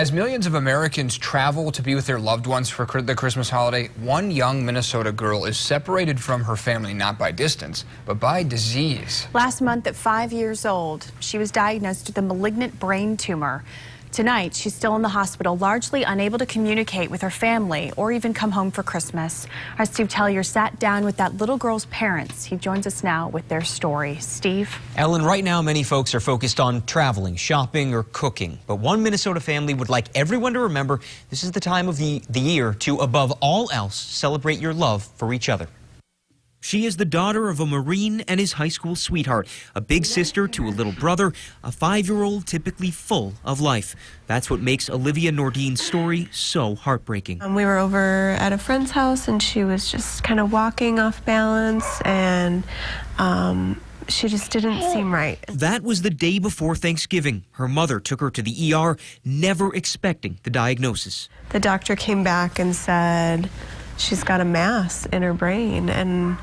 As millions of Americans travel to be with their loved ones for the Christmas holiday, one young Minnesota girl is separated from her family not by distance, but by disease. Last month at 5 years old, she was diagnosed with a malignant brain tumor. Tonight, she's still in the hospital, largely unable to communicate with her family or even come home for Christmas. Our Steve Tellier sat down with that little girl's parents. He joins us now with their story. Steve? Ellen, right now many folks are focused on traveling, shopping, or cooking. But one Minnesota family would like everyone to remember this is the time of the year to, above all else, celebrate your love for each other. She is the daughter of a Marine and his high school sweetheart, a big sister to a little brother, a 5-year-old typically full of life. That's what makes Alivia Nordeen's story so heartbreaking. We were over at a friend's house and she was just kind of walking off balance and she just didn't seem right. That was the day before Thanksgiving. Her mother took her to the ER, never expecting the diagnosis. The doctor came back and said she's got a mass in her brain, and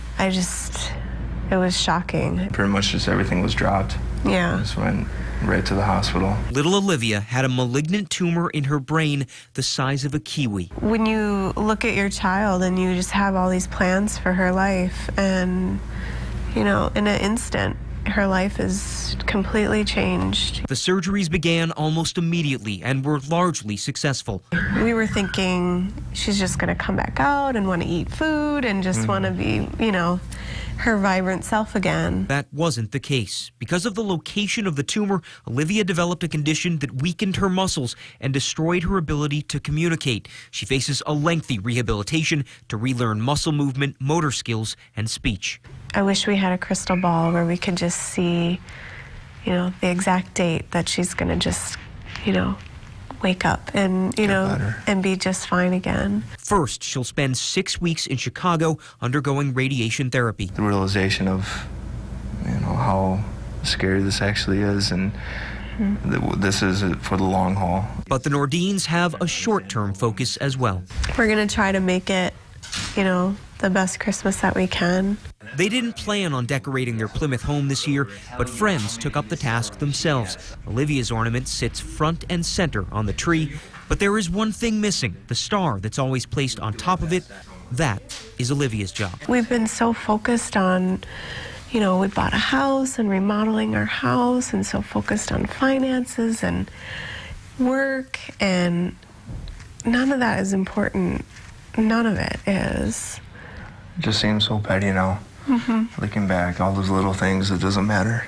it was shocking. Pretty much just everything was dropped. Yeah. Just went right to the hospital. Little Alivia had a malignant tumor in her brain the size of a kiwi. When you look at your child and you just have all these plans for her life, and, you know, in an instant, her life is completely changed. The surgeries began almost immediately and were largely successful. We were thinking she's just going to come back out and want to eat food and just want to be, you know, her vibrant self again. That wasn't the case. Because of the location of the tumor, Alivia developed a condition that weakened her muscles and destroyed her ability to communicate. She faces a lengthy rehabilitation to relearn muscle movement, motor skills, and speech. I wish we had a crystal ball where we could just see, you know, the exact date that she's going to just, you know, wake up and, you know, and be just fine again. First, she'll spend 6 weeks in Chicago undergoing radiation therapy. The realization of, you know, how scary this actually is, and this is for the long haul. But the Nordeens have a short-term focus as well. We're going to try to make it, you know, the best Christmas that we can. They didn't plan on decorating their Plymouth home this year, but friends took up the task themselves. Olivia's ornament sits front and center on the tree, but there is one thing missing, the star that's always placed on top of it. That is Olivia's job. We've been so focused on, you know, we bought a house and remodeling our house, and so focused on finances and work, and none of that is important. None of it is. It just seems so petty now. Looking back, all those little things, it doesn't matter.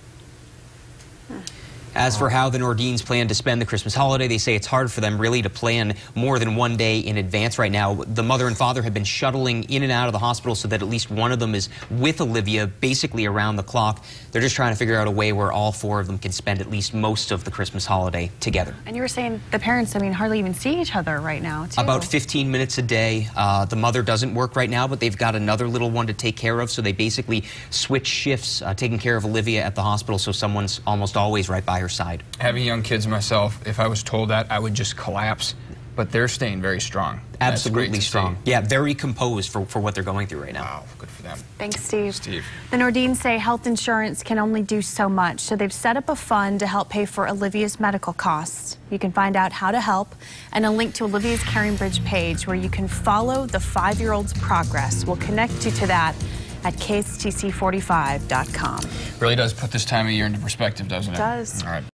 As for how the Nordeens plan to spend the Christmas holiday, they say it's hard for them really to plan more than one day in advance right now. The mother and father have been shuttling in and out of the hospital so that at least one of them is with Alivia basically around the clock. They're just trying to figure out a way where all four of them can spend at least most of the Christmas holiday together. And you were saying the parents, I mean, hardly even see each other right now, too. About 15 minutes a day. The mother doesn't work right now, but they've got another little one to take care of, so they basically switch shifts taking care of Alivia at the hospital, so someone's almost always right by her side. Having young kids myself, if I was told that, I would just collapse. But they're staying very strong. Absolutely strong. Yeah, very composed for what they're going through right now. Wow, good for them. Thanks, Steve. The Nordeens say health insurance can only do so much, so they've set up a fund to help pay for Olivia's medical costs. You can find out how to help and a link to Olivia's Caring Bridge page where you can follow the 5-year-old's progress. We'll connect you to that at kstc45.com. Really does put this time of year into perspective, doesn't it? It does. All right.